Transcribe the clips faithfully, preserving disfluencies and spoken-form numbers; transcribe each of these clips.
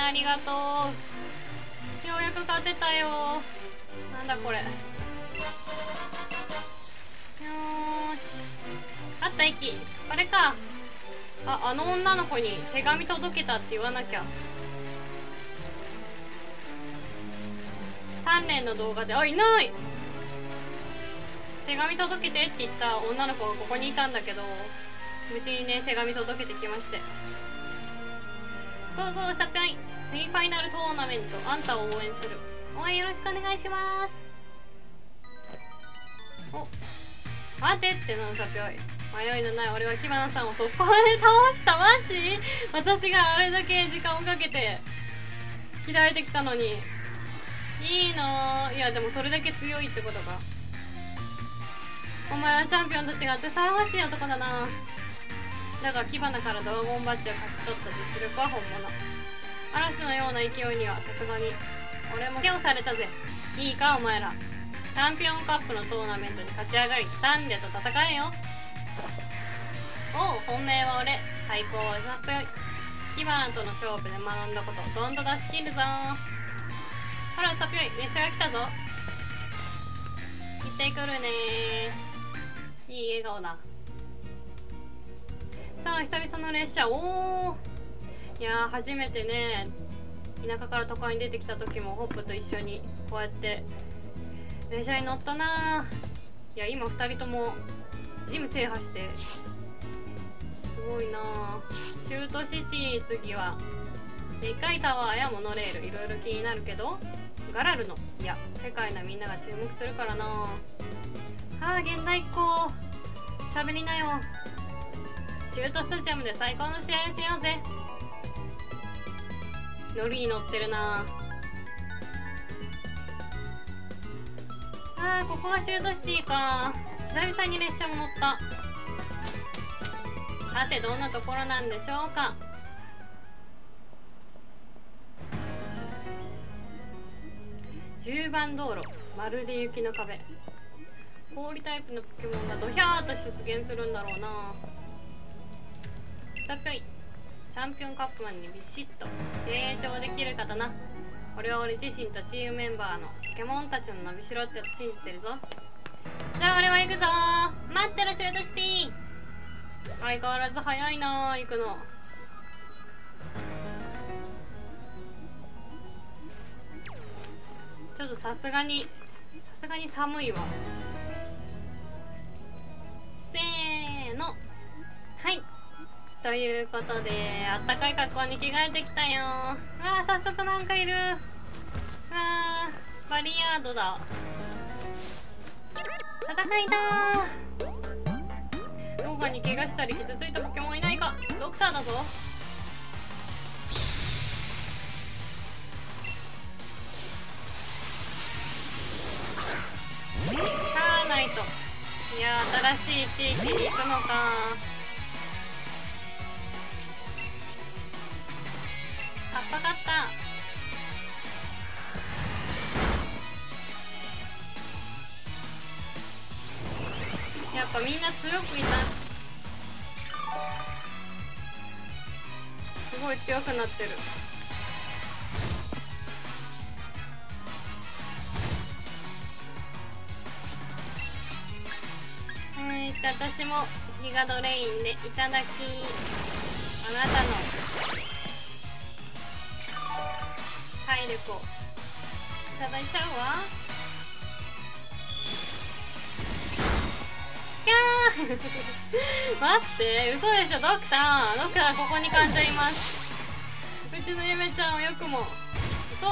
なありがとう。ようやく勝てたよ。なんだこれ。よーし、あった息。あれか。あ、あの女の子に手紙届けたって言わなきゃ。鍛錬の動画で、あ、いない。手紙届けてって言った女の子がここにいたんだけど、無事にね手紙届けてきまして。ゴーゴーサピョイ、次ファイナルトーナメント、あんたを応援する。応援よろしくお願いします。お、待てってのサピョイ、迷いのない俺はキバナさんを速攻で倒した。マジ？私があれだけ時間をかけて鍛えてきたのに。いいなぁ。いやでもそれだけ強いってことか。お前はチャンピオンと違って騒がしい男だな。だがキバナからドラゴンバッジを勝ち取った実力は本物。嵐のような勢いにはさすがに俺も手をされたぜ。いいかお前ら、チャンピオンカップのトーナメントに勝ち上がり鍛錬と戦えよ。おう、本命は俺、最高はサピョイ。キバナとの勝負で学んだことをどんどん出し切るぞ。ほらサピョイ、列車が来たぞ。行ってくるねー。いい笑顔だ。さあ久々の列車。おお、いやー初めてね、田舎から都会に出てきた時もホップと一緒にこうやって列車に乗ったなー。いや今ふたりともジム制覇してすごいなー。シュートシティ、次はでっかいタワーやモノレール、いろいろ気になるけど、ガラルの、いや世界のみんなが注目するからな。はあ、現代っ子しゃべりなよ。シュートスタジアムで最高の試合をしようぜ。ノリに乗ってるなあ。ー、ここがシュートシティか。久々に列車も乗った。さてどんなところなんでしょうか。じゅうばん道路、まるで雪の壁。氷タイプのポケモンがドヒャーと出現するんだろうな。サピョイ、チャンピオンカップマンにビシッと成長できる方な。俺は俺自身とチームメンバーのポケモンたちの伸びしろってやつ信じてるぞ。じゃあ俺は行くぞー。待ってろシュートシティ。相変わらず早いなー行くの。ちょっとさすがにさすがに寒いわ。せーの、はい、ということであったかい格好に着替えてきたよ。わあ早速なんかいる。わあバリヤードだ。戦いだー。どこかに怪我したり傷ついたポケモンいないか。ドクターだぞ。カーナイト、いや新しい地域に行くのか。カッパカッタ。やっぱみんな強くいた。すごい強くなってる。はい、私もギガドレインでいただき。あなたの体力をいただいちゃうわ。キャー待って、嘘でしょ。ドクタードクターここに噛んじゃいます。うちのゆめちゃんをよくも。嘘。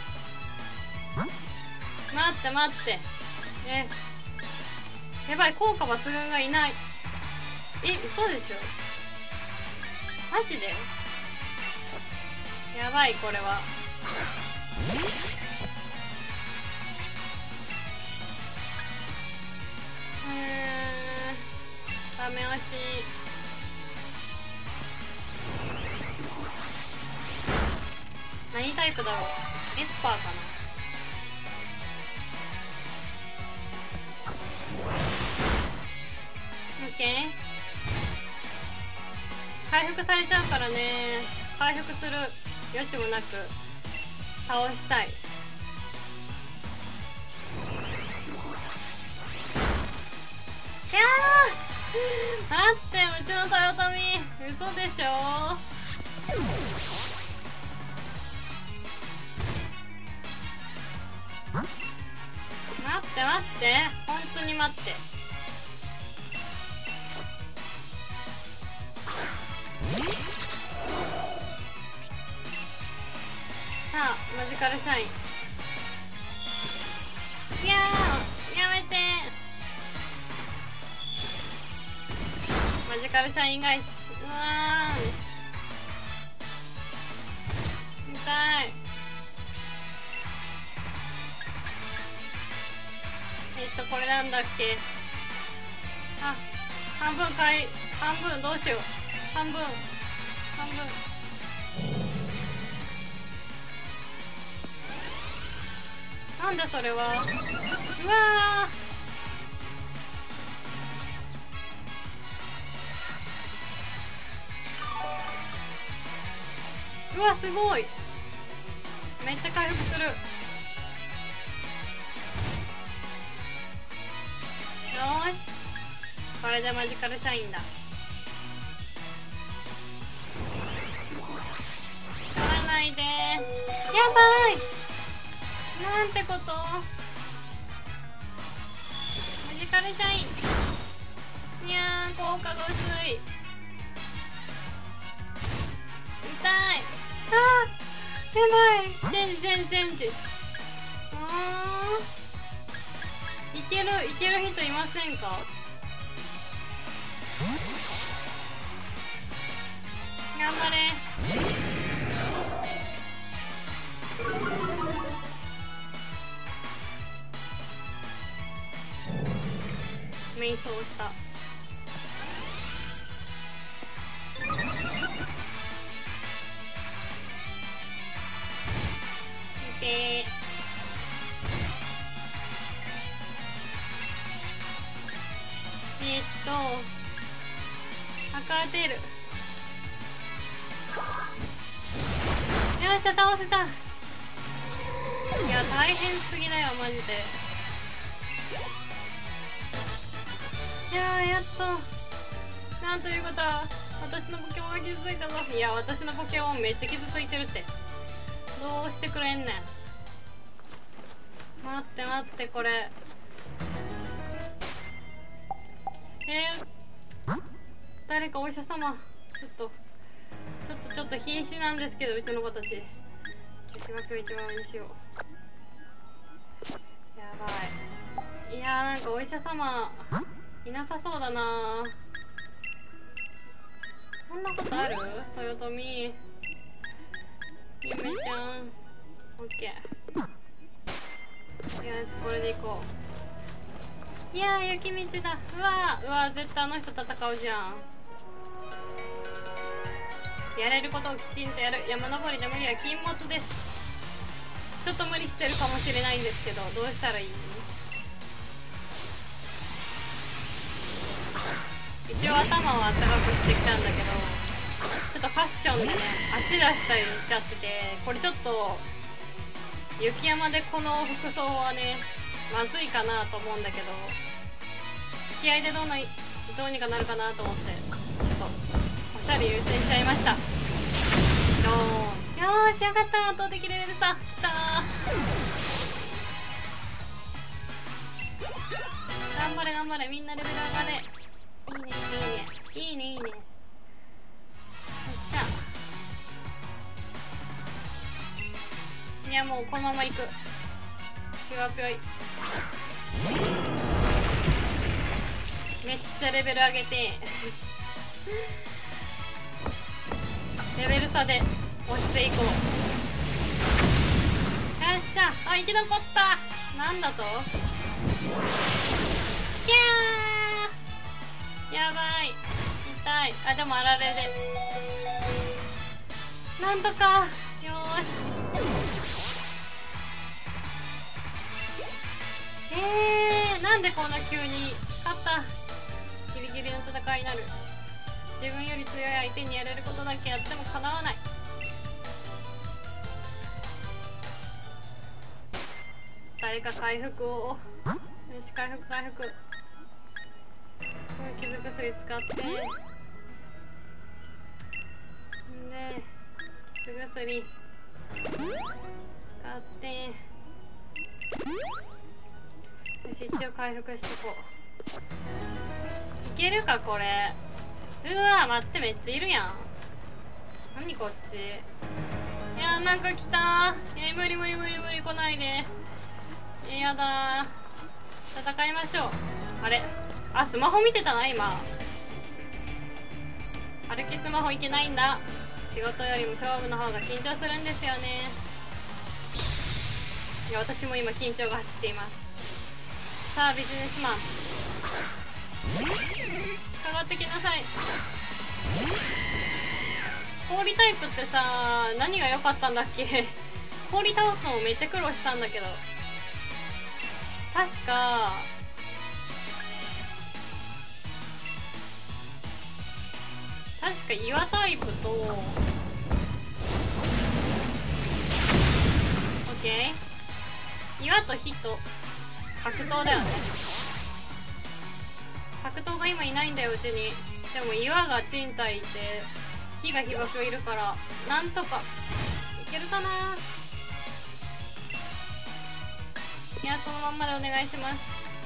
待って待って、えやばい、効果抜群がいない。え、嘘でしょ。マジでやばい、これは。うーん、ダメ押し。何タイプだろう。エスパーかな。オッケー、回復されちゃうからね。回復する。 余地もなく倒したい。いやー待って、うちの豊臣嘘でしょ。待って待って、本当に待って。さあマジカルシャイン、いやーやめて。マジカルシャイン返し、うわー痛い。えっとこれなんだっけ。あ、半分かい、半分どうしよう、半分半分。なんだそれは。うわー、うわすごい、めっちゃ回復する。よーし、これでマジカルシャインだ。取らないでー、やばい、なんてこと。マジカルシャイン、いやー効果が薄い。痛い、あーやばい、チェンジチェンジチェンジ。うーん、いけるいける人いませんか。頑張れ。瞑想した。いてー。えー、っと赤出る。よっしゃ倒せた。いや大変すぎだよマジで。いやーやっと、なんということは、私のポケモンが傷ついたぞ。いや私のポケモンめっちゃ傷ついてるって。どうしてくれんねん。待って待って、これえー、誰かお医者様、ちょっとちょっとちょっと瀕死なんですけど、うちの子たち。ちょっと被爆を一番上にしよう。やばい。いやーなんかお医者様いなさそうだな。こんなことある？豊臣ゆめちゃん、オッケー。よしこれでいこう。いやー雪道だ。うわーうわー、絶対あの人戦うじゃん。やれることをきちんとやる。山登りで無理は禁物です。ちょっと無理してるかもしれないんですけど、どうしたらいい？一応頭をあったかくしてきたんだけど、ちょっとファッションでね足出したりしちゃってて、これちょっと雪山でこの服装はねまずいかなと思うんだけど、気合でどうなどうにかなるかなと思って、ちょっとおしゃれ優先しちゃいました。ドーン。よーし、よかった。圧倒的レベル差きたー。頑張れ頑張れ、みんなレベル上がれ。いいねいいねいいねいいね。よっしゃ。いやもうこのままいく。ぴょぴょい。めっちゃレベル上げてレベル差で押していこう。よっしゃ。あ、生き残った。なんだと。キャー、やばい、痛い。あ、でもあられでなんとか。よーし。えー、なんでこんな急に勝った。ギリギリの戦いになる。自分より強い相手にやれることだけやってもかなわない。 誰か回復を。よし、回復回復。傷薬使ってで傷薬使ってよし、一応回復しとこう。いけるかこれ。うわ待って、めっちゃいるやん。何こっち。いやーなんか来たー。えー、無理無理無理無理来ないで。えー、やだー。戦いましょう。あれ、あ、スマホ見てたな今。歩きスマホいけないんだ。仕事よりも勝負の方が緊張するんですよね。いや私も今緊張が走っています。さあビジネスマンかかってきなさい。氷タイプってさ、何が良かったんだっけ。氷倒すのもめっちゃ苦労したんだけど、確か確か岩タイプとオッケー、岩と火と格闘だよね。格闘が今いないんだようちに。でも岩が賃貸いて火が被爆いるからなんとかいけるかな。いやそのまんまでお願いします。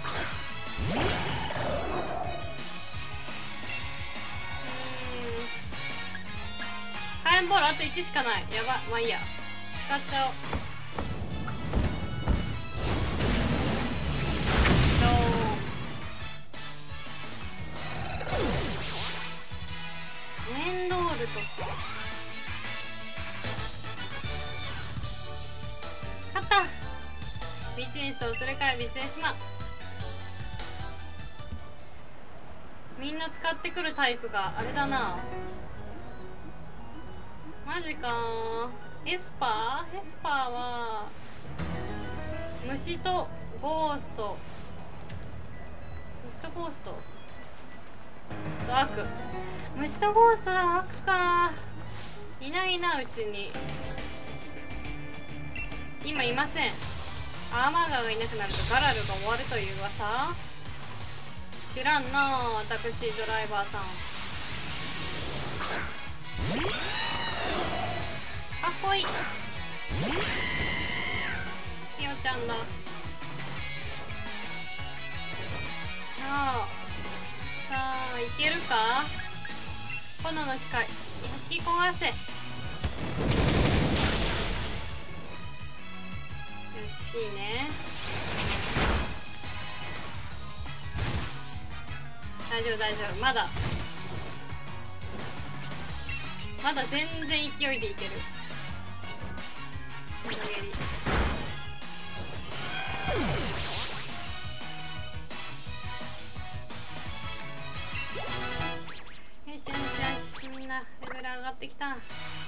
火炎ボールあといちしかない。やば、まあいいや、使っちゃおう。メンロールと勝った。ビジネスをするからビジネスマン。みんな使ってくるタイプがあれだな。マジかー。エスパーエスパーは虫とゴースト、虫とゴーストと悪。虫とゴーストは悪か。いないなうちに今いません。アーマーガーがいなくなるとガラルが終わるという噂。知らんなあタクシードライバーさん。かっこいい。ひよちゃんだ。さあさあいけるか。炎の力吹き壊せ。よしいいね。大丈夫大丈夫。まだまだ全然勢いでいける。無理やりよしよしよし、みんなレベル上がってきた。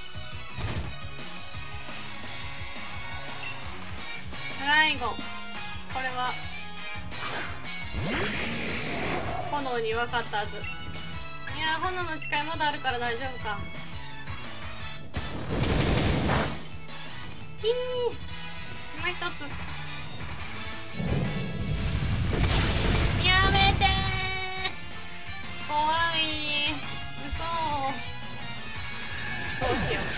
最後これは炎に弱かったはず。いやー炎の誓いまだあるから大丈夫か。ひー今一つやめてー。怖い。嘘。どうしよ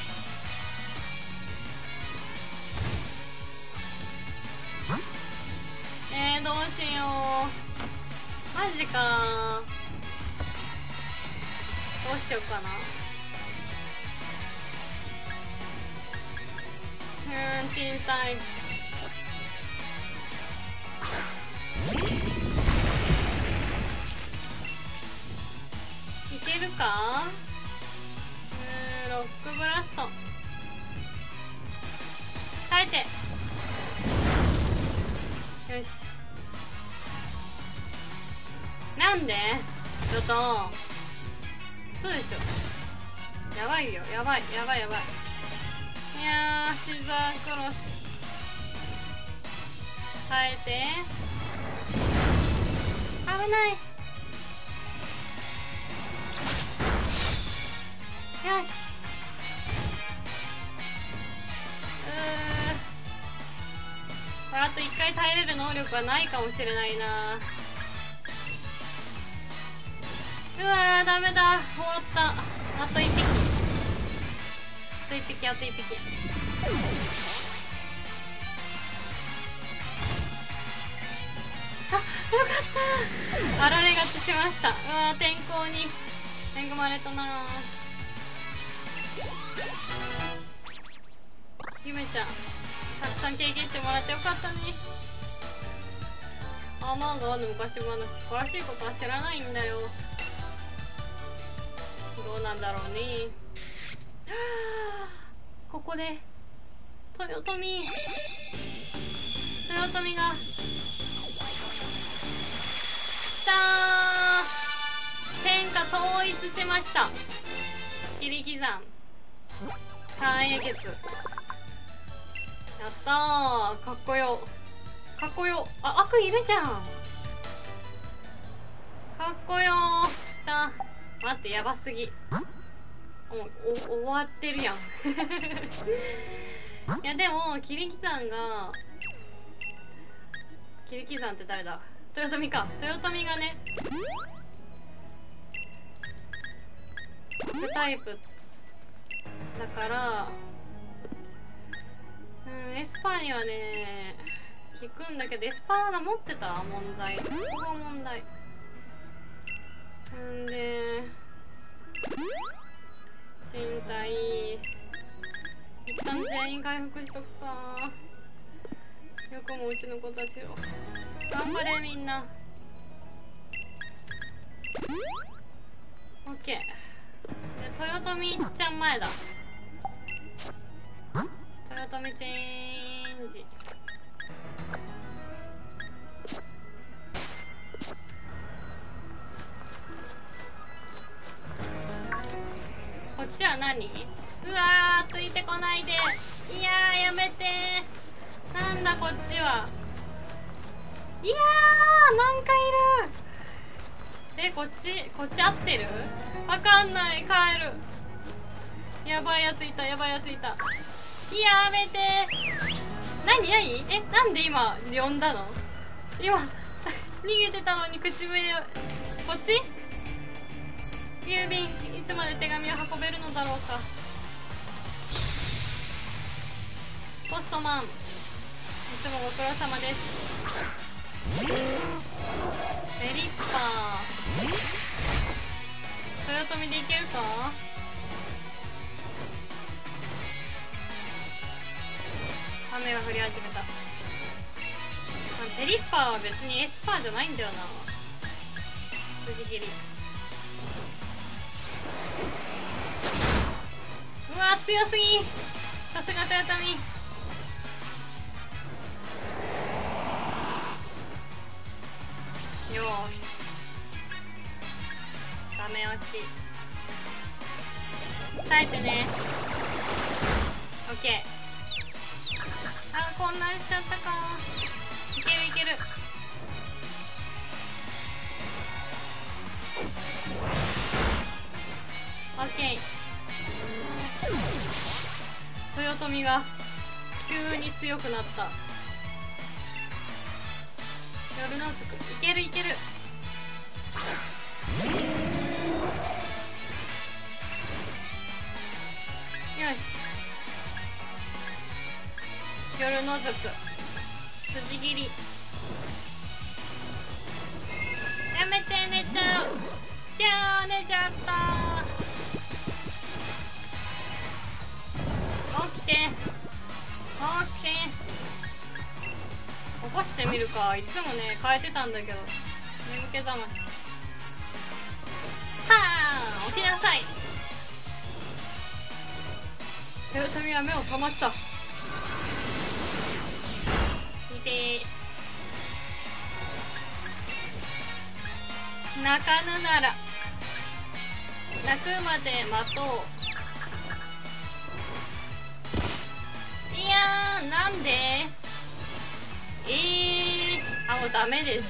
う。えー、どうしよう。マジか。どうしようかな。うーん、小さい。いけるか。うーん、ロックブラスト耐えて。よし。なんでちょっとそうでしょ。やばいよ、やばいやばいやばい。いやーシザークロス耐えて。危ない。よし。うーこれあといっい耐えれる能力はないかもしれないな。うわーダメだ、終わった。あといっぴき、あといっぴき、あといっぴき。あ、よかった。あられがちしました。うわー天候に恵まれたな。ゆめちゃんたくさん経験してもらってよかったね。アーマーガーの昔話詳しいことは知らないんだよ。どうなんだろうね。ここで豊臣豊臣がきたー。天下統一しました。切り刻山三英傑やったー。かっこよかっこよ。あ、悪いるじゃん。かっこよー。きた。待って、やばすぎ。おお終わってるやん。いやでも切り刻山が切り刻山って誰だ。豊臣か。豊臣がね副タイプだからうんエスパーにはね効くんだけど、エスパーが持ってた問題、ここが問題んで身体一旦全員回復しとくか。よくもうちの子たちを頑張れみんな。オッケー。で豊臣ちゃん前だ。豊臣チェンジ。こっちは何？うわーついてこないで。いやーやめてー。なんだこっちは。いやーなんかいる。えこっちこっち合ってる？わかんない。帰る。やばいやついた、やばいやついた。やめてー。なになに？えなんで今呼んだの？今逃げてたのに口笛で。こっち？郵便いつまで手紙を運べるのだろうか。ポストマンいつもご苦労様です。エリッパー豊臣でいけるか。雨が降り始めた。エリッパーは別にエスパーじゃないんだよな。筋切り。うわ強すぎ。さすが豊臣。よーしダメ押し耐えてね。オッケー。あーこんなんしちゃったか。いけるいける。オッケー。豊臣が急に強くなった。夜のつくいけるいける。よし夜のずく筋切り。やめて寝ちゃう。じゃあ寝ちゃった。起きて起きて起こしてみるか。いつもね変えてたんだけど眠気覚まし。はあ起きなさい。豊臣は目を覚ました。見て泣かぬなら泣くまで待とう。いやーなんでえー、あもうダメです。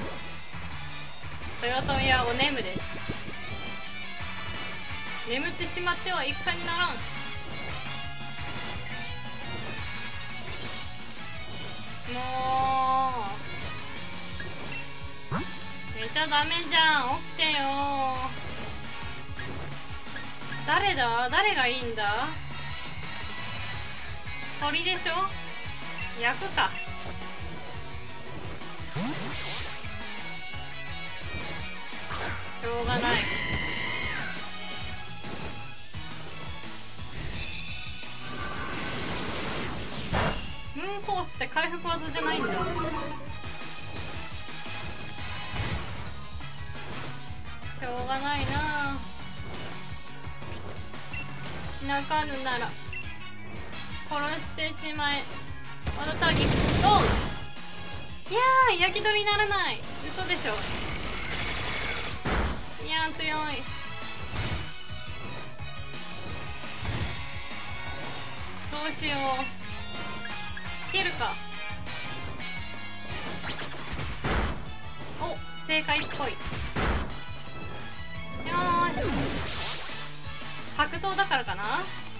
豊臣はお眠です。眠ってしまっては戦にならん。もうダメじゃん、起きてよ。誰だ、誰がいいんだ。鳥でしょ。焼くか。しょうがない。ムーンコースって回復技じゃないんだ。しょうがないな。泣かぬなら殺してしまえ。ワダタギ、ドン。いやー、焼き鳥にならない。嘘でしょ。いやー、強い。どうしよう。いけるか。お、正解っぽい。よーし、格闘だからかな。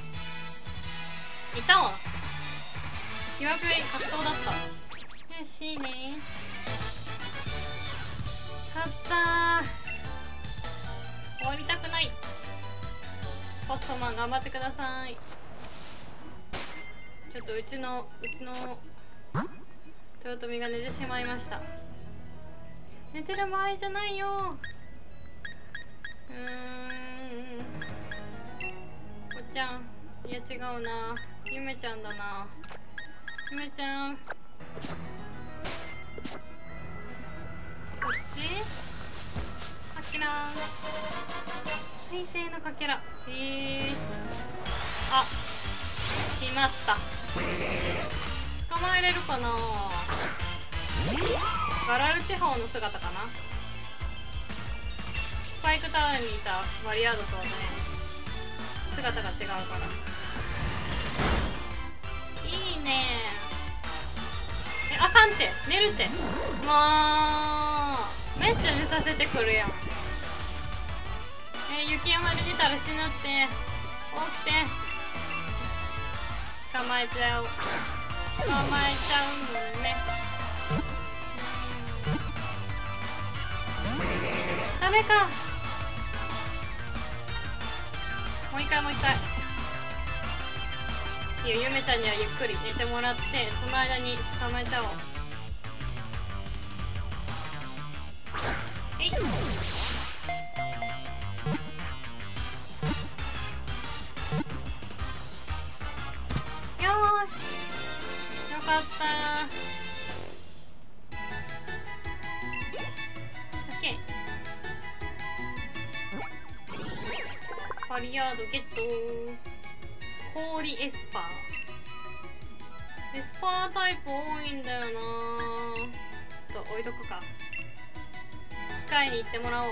いたわ。キワプレイ格闘だった。よし、いいね。勝ったー。終わりたくない。ポストマン頑張ってください。ちょっとうちのうちの豊臣が寝てしまいました。寝てる場合じゃないよ。うーん、おっちゃん、いや違うな、ゆめちゃんだな。ゆめちゃん、こっちかけらん、水星のかけら。へえ。あ、しまった。捕まえれるかな。ガラル地方の姿かな。スパイクタウンにいたマリアードとはね、姿が違うから。いいね。え、あかんって、寝るって。もうめっちゃ寝させてくるやん。え、雪山で寝たら死ぬって。起きて。捕まえちゃう。捕まえちゃうもんね。ダメか。もう一回もう一回。いいよ、ゆめちゃんにはゆっくり寝てもらって、その間に捕まえちゃおう。えい。よーし、よかったー。オッケー。パリアードゲットー。氷エスパー。エスパータイプ多いんだよなー。ちょっと置いとくか。機械に行ってもらおう。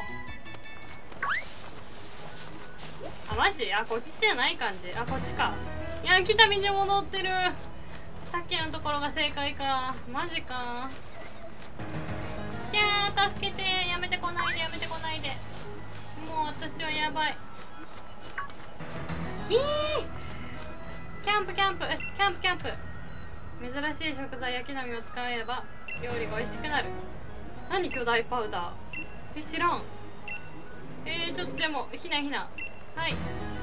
あ、マジ？あ、こっちじゃない感じ。あ、こっちか。いや、来た道戻ってる。さっきのところが正解か。マジか。いやー、助けて。やめてこないで、やめてこないで。もう私はやばい。ひー、キャンプキャンプキャンプキャンプ。珍しい食材焼きナミを使えば料理が美味しくなる。何巨大パウダー。え、知らん。えー、ちょっとでもひなひな。はい、よ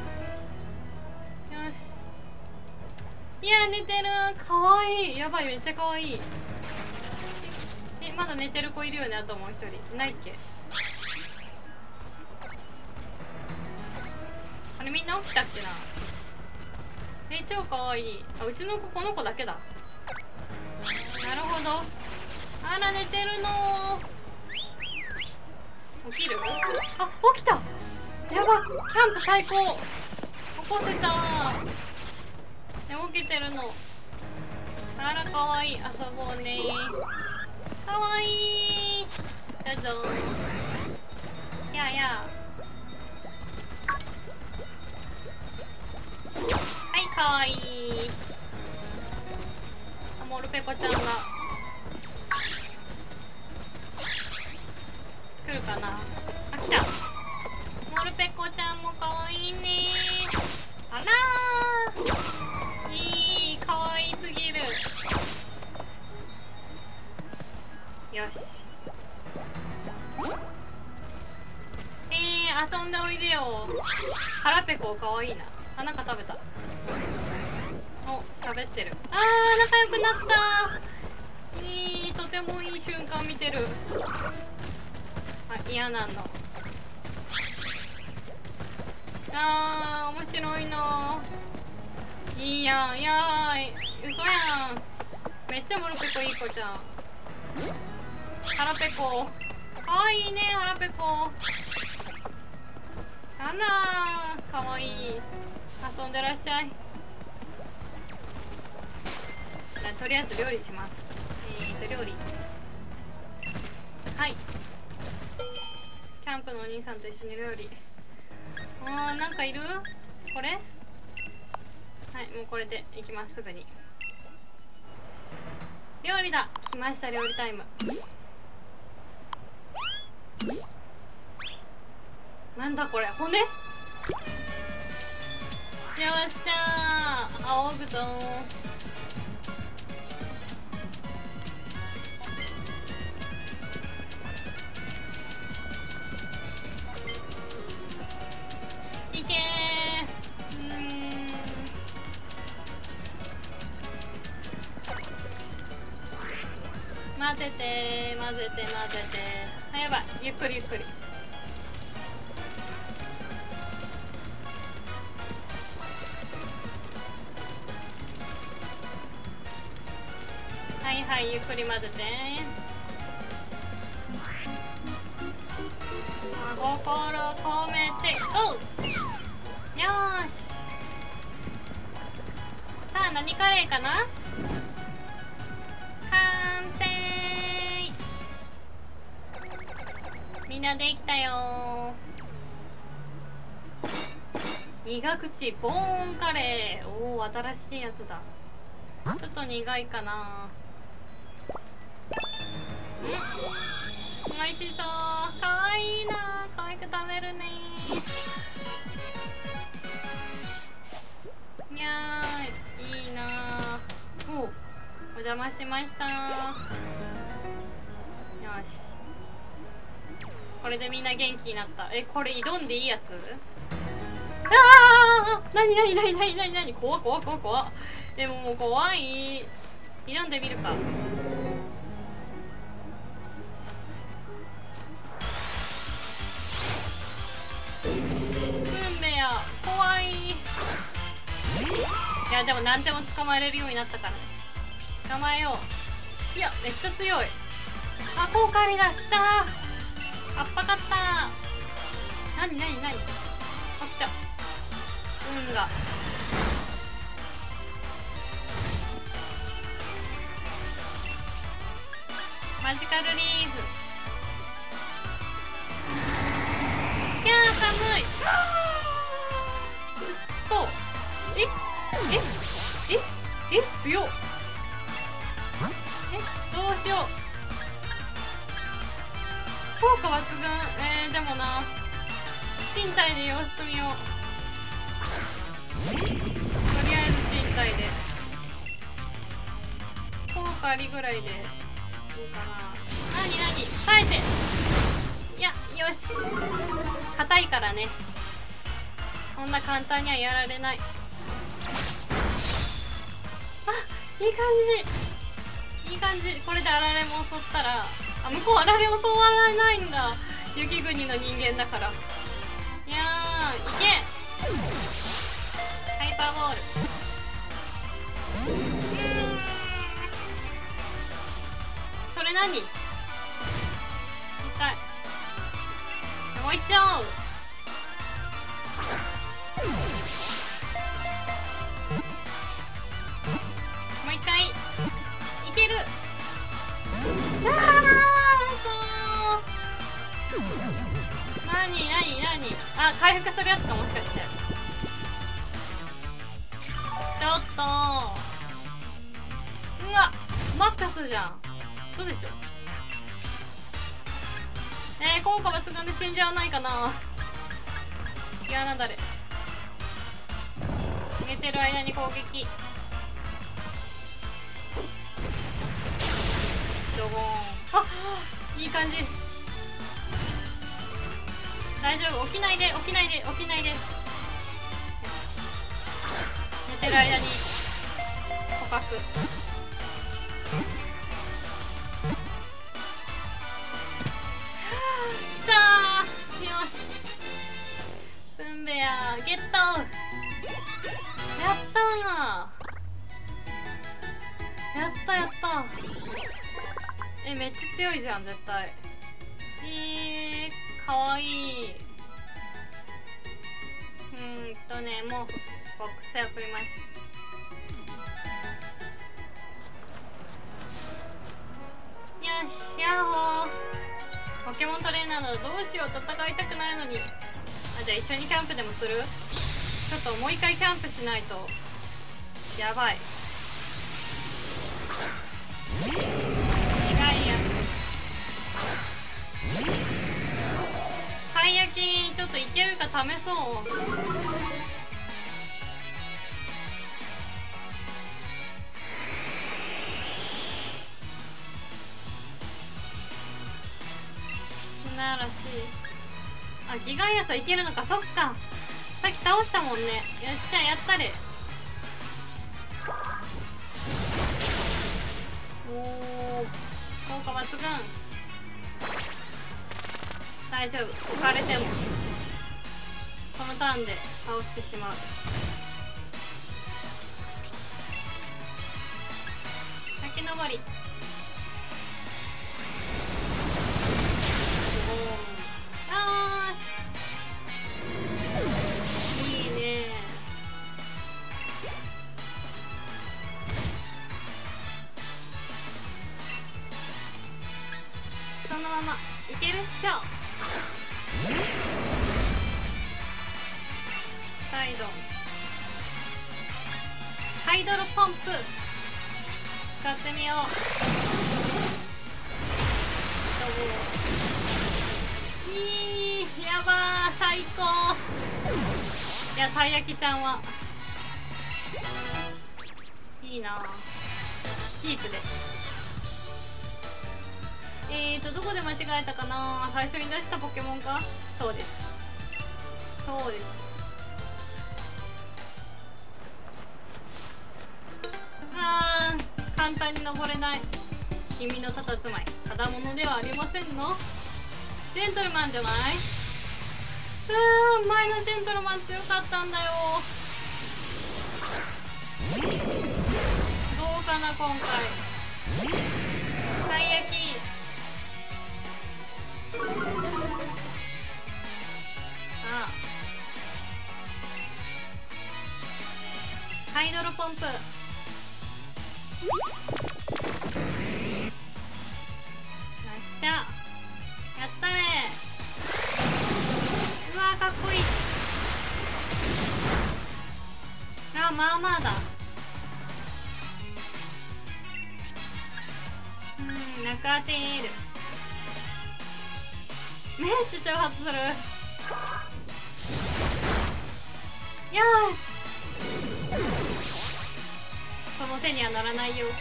し。いや、寝てる。かわいい。やばい、めっちゃかわいい。え、まだ寝てる子いるよね。あともう一人いないっけ。あれ、みんな起きたっけな。え、超かわいい。あ、うちの子この子だけだ。なるほど。あら、寝てるの。起きる？あ、起きた。やば、キャンプ最高。起こせた。起きてるの。あら、かわいい。遊ぼうね。かわいい。どうぞ。やあやあ。はい、かわいい。あ、モルペコちゃんが来るかな。あ、来た。モルペコちゃんもかわいいね。あらー、いい、かわいすぎる。よし。 腹ペコかわいいな。あ、なんか食べた。お、喋ってる。あー、仲良くなった。いい、とてもいい瞬間見てる。あ、嫌なの。あー、面白いな。いいやん、いやーい、嘘やん。めっちゃモルペコいい子じゃん。腹ペコかわいいね。腹ペコあらー、かわいい。遊んでらっしゃい。じゃあとりあえず料理します。えーと料理、はい。キャンプのお兄さんと一緒に料理。あー、なんかいる？これ？はい、もうこれでいきます。すぐに料理だ。来ました、料理タイム。なんだこれ、骨？よっしゃー、仰ぐぞー。いけー。うーん、混ぜて混ぜて混ぜて。あ、やばい、ゆっくりゆっくり。はいはい、ゆっくり混ぜて。心込めて、おう、よーし。さあ、何カレーかな。完成。みんなできたよー。苦口ボーンカレー。おお、新しいやつだ。ちょっと苦いかな。うん、おいしそう。かわいいな。かわいく食べるね。にゃーい、いいな。お、お邪魔しました。よし、これでみんな元気になった。え、これ挑んでいいやつ？あー、なになになになになになに、怖怖怖怖。でももう怖い。挑んでみるか。ツンベや怖い。いやでも何でも捕まえれるようになったからね。捕まえよう。いや、めっちゃ強い。あ、コウカリだ。来たー。あっぱかったー。なになになに。あ、来た。運が。マジカルリーフ。いやー、寒い。うっそ。ええええ、強っ。え、どうしよう。効果抜群。えー、でもな、身体で様子見よう。とりあえず身体で。効果ありぐらいでいいかな。なになに、耐えて。いや、よし。硬いからね、そんな簡単にはやられない。あ、いい感じ、いい感じ。これであられも襲ったら、あ、向こうあられ襲われないんだ。雪国の人間だから。いやー、いけ。ハイパーボール。うーん、それ何？痛い。もういっちゃおう。もう一回いける。ああ、そう。なになになに。あ、回復するやつか、もしかして。ちょっと、うわ、マックスじゃん。嘘でしょ。えー、効果抜群で死んじゃわないかな。いや、なんだれ。逃げてる間に攻撃。ドゴーン。あ、いい感じ。大丈夫、起きないで起きないで起きないで。 寝てる間に捕獲。きたー。よし、スンベアゲット。やったー、やったやった。え、めっちゃ強いじゃん絶対。えー、かわいい。うーんとね、もうボックス送ります。よし、やっほー。ポケモントレーナーなどどうしよう、戦いたくないのに。あ、じゃあ一緒にキャンプでもする？ちょっともう一回キャンプしないとやばい。苦いやつ。たい焼きちょっといけるか試そう。砂嵐。あ、ギガイアスはいけるのか。そっか、さっき倒したもんね。よし、じゃあやったれ。おお、効果抜群。大丈夫、置かれてもこのターンで倒してしまう。先登り。あー、いいね。そのままいけるっしょ。サイドハイドロポンプ使ってみよう。いい、やばー、最高。いや、たい焼きちゃんはいいな。キープで。えーとどこで間違えたかな。最初に出したポケモンか。そうです、そうです。あー、簡単に登れない。君の佇まいただものではありませんの。ジェントルマンじゃない。うーん、前のジェントルマン強かったんだよ。どうかな今回。たい焼き。ああ、ハイドロポンプ。よっしゃ、やったね。うわー、かっこいい。あ、まあまあだ。うん、中当てーる。めっちゃ挑発する。よし、その手には乗らないよ。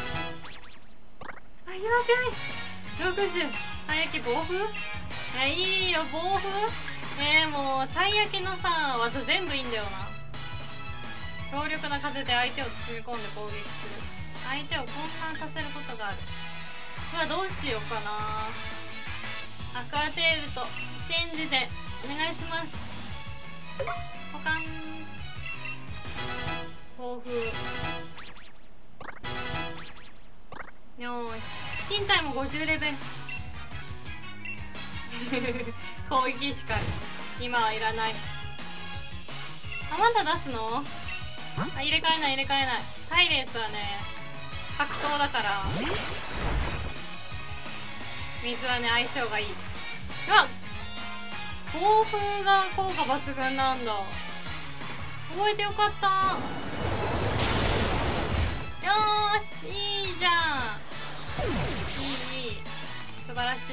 あ、やばい。ろくじゅう。たい焼き暴風。あ、いいよ暴風。えー、もうたい焼きのさ技全部いいんだよな。強力な風で相手を包み込んで攻撃する。相手を混乱させることがある。うわ、どうしようかな。アクアテールとチェンジでお願いします。保管。暴風。よーし、身体もごじゅうレベル。攻撃しか今はいらない。あ、まだ出すの。あ、入れ替えない入れ替えない。タイレースはね格闘だから水はね相性がいい。うわっ、暴風が効果抜群なんだ。覚えてよかった。よーし、いいじゃん。いいいい、素晴らしい。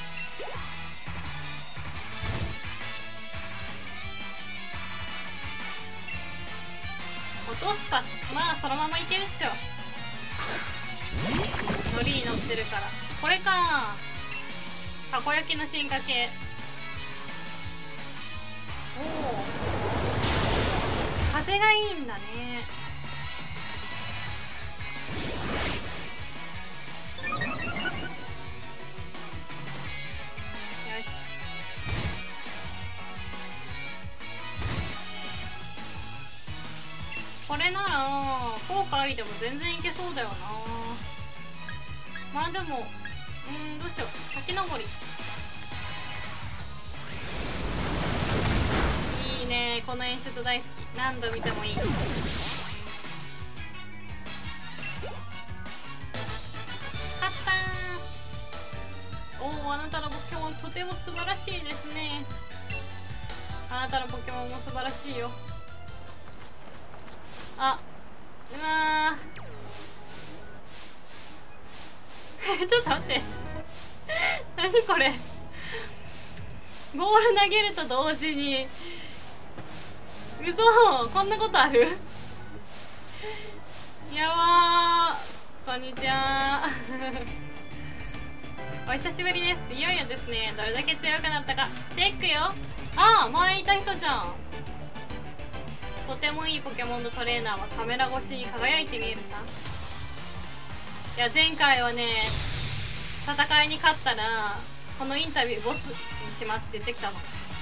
落とすか。まあそのままいけるっしょ。ノリに乗ってるから。これか、たこ焼きの進化系。おお、風風がいいんだね。よし、これなら効果ありでも全然いけそうだよな。まあでも、うん、どうしよう。滝登りいいね。この演出大好き。何度見てもいい。勝ったー。おお、あなたのポケモンとても素晴らしいですね。あなたのポケモンも素晴らしいよ。あ、うわーちょっと待って何これボール投げると同時に、嘘、こんなことあるやばー。こんにちはお久しぶりです。いよいよですね。どれだけ強くなったかチェックよ。ああ、前いた人じゃん。とてもいいポケモンのトレーナーはカメラ越しに輝いて見えるさ。いや、前回はね、戦いに勝ったらこのインタビューボツにしますって言ってきたの。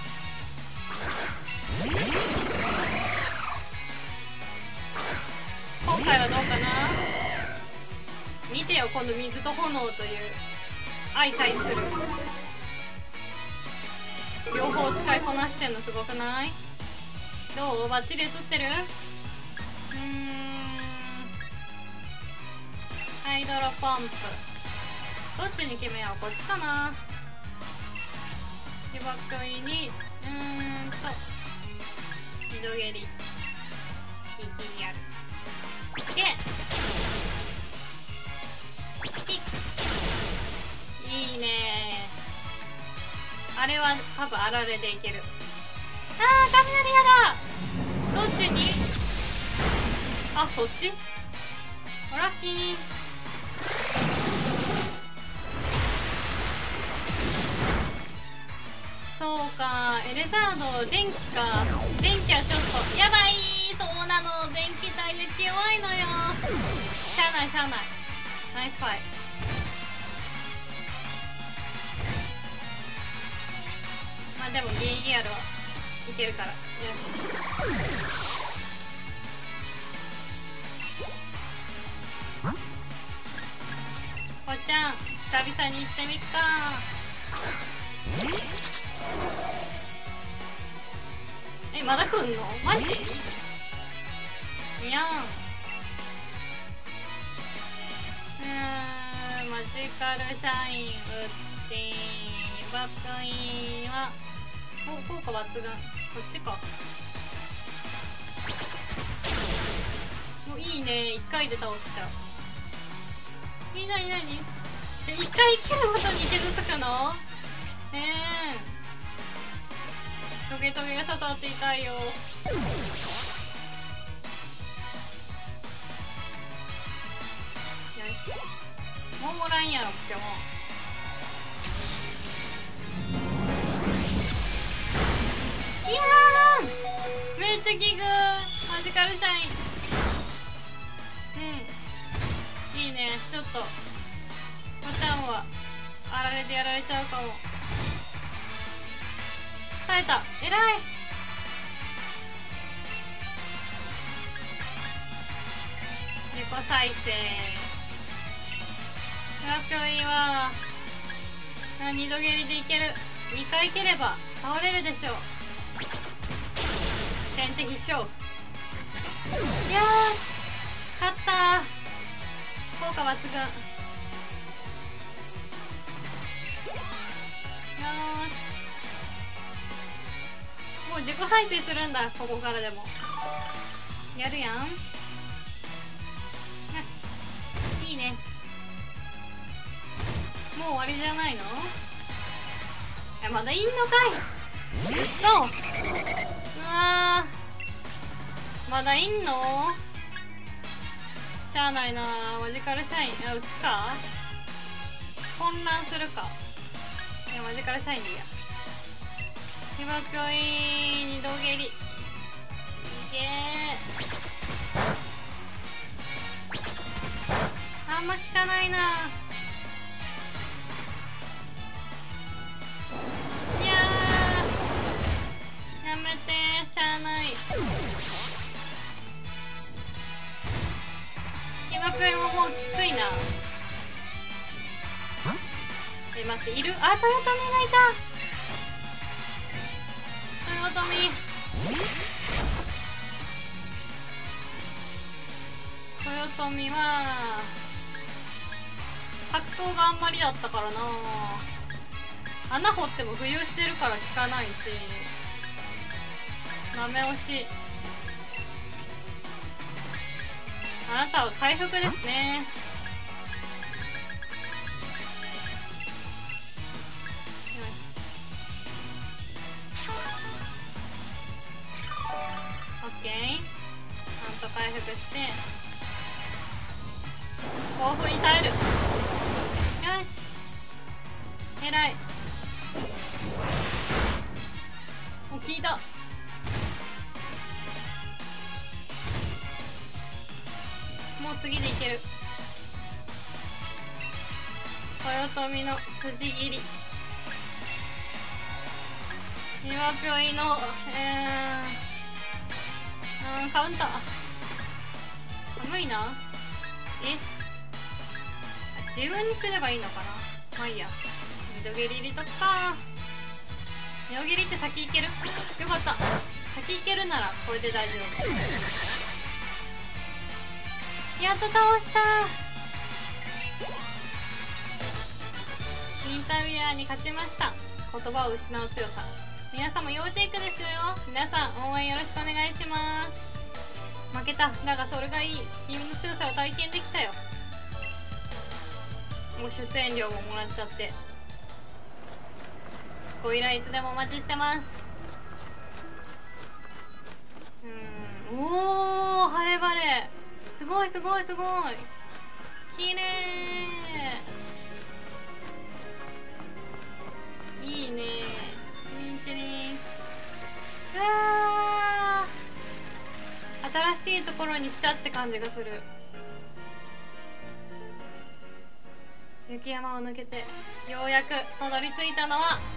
今回はどうかな。見てよ、この水と炎という相対する両方使いこなしてんのすごくない？どう？バッチリ映ってる？うーん、ハイドロポンプどっちに決めよう。こっちかな。被爆衣にうーんと二度蹴り、一気にやる。でいいね。あれは多分あられでいける。あー、雷やだ。どっちに？あ、そっち？ラッキー。そうか、エレザード電気か。電気はちょっとやばい。そうなの、電気体力弱いのよ。しゃあないしゃあない。ナイスファイ。まあでもギリギリやるわ。いけるから。よし。こっちゃん、久々に行ってみっか。え、まだ来んの？マジ？いやん。うーん、マジカルシャイン、ウッディ、バックインはお、効果抜群。こっちか。もういいね。いっかいで倒しちゃう。いいなになに？え、いっかい切るごとに傷つくの？ええー、トゲトゲが刺さって痛いよ。もうもらんやろ、ポケモン。いやー、めっちゃギグー。マジカルシャイン。うん、いいね。ちょっとこちゃんはあられでやられちゃうかも。耐えた。えらい。自己再生。ラッキョイは二度蹴りでいける。にかい蹴れば倒れるでしょう。先手必勝。いやー、勝ったー。効果抜群。よーし、もう自己再生するんだ。ここからでもやるやん。いいね。もう終わりじゃないの？え、まだいんのかい。そう、うわー、まだいんの？しゃあないな。マジカルシャイン、あ、打つか。混乱するか。いや、マジカルシャインでいいや。被爆い二度蹴りいけー。あんま効かないな。いやー、やめてー、しゃあない。今プレももうきついな。え、待って、いる？あ、豊臣がいた。豊臣。豊臣は格闘があんまりだったからな。穴掘っても浮遊してるから効かないし、ダメ押し。あなたは回復ですね。オッケー。ちゃんと回復して興奮に耐える。よし、えらい。もう効いた。もう次でいける。豊臣の辻切り。岩ぴょいのえー、うん、カウンター寒いな。え、自分にすればいいのかな。まあいいや。二度蹴り入れとくか。二度蹴りって先いける。よかった、先いけるならこれで大丈夫。やっと倒した。インタビュアーに勝ちました。言葉を失う強さ。皆さんも要チェックですよ。皆さん応援よろしくお願いします。負けた。だがそれがいい。君の強さを体験できたよ。もう出演料ももらっちゃって。ご依頼いつでもお待ちしてます。うーん、おー、晴れ晴れ。すごいすごいすごい。きれい。いいね。チリンチリン。うわー、新しいところに来たって感じがする。雪山を抜けてようやくたどり着いたのは、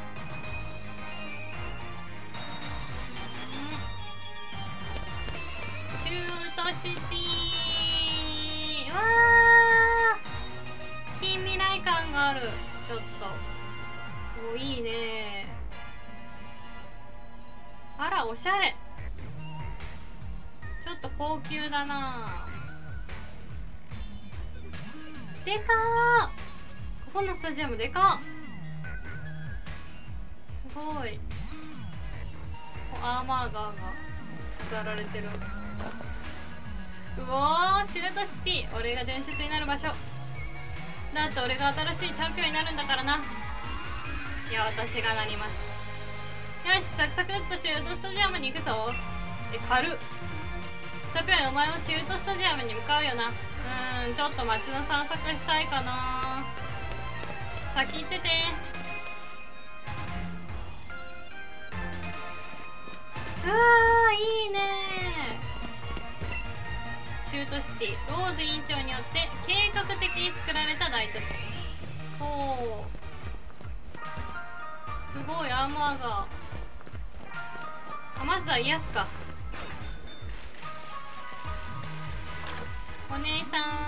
シュートシティ。わー、近未来感がある。ちょっとお、いいね。あら、おしゃれ。ちょっと高級だな。でかー。ここのスタジアムでかっ。すごい。アーマーガーが飾られてる。うおー、シュートシティ。俺が伝説になる場所だって。俺が新しいチャンピオンになるんだからな。いや、私がなります。よし、サクサクっとシュートスタジアムに行くぞ。え、軽っ。チャンピオン、お前もシュートスタジアムに向かうよな。うーん、ちょっと街の散策したいかな。先行ってて。うわー、いいねー。シュートシティ、ローズ委員長によって計画的に作られた大都市。ほう、すごい。アーマーが。あ、まずは癒すか。お姉さん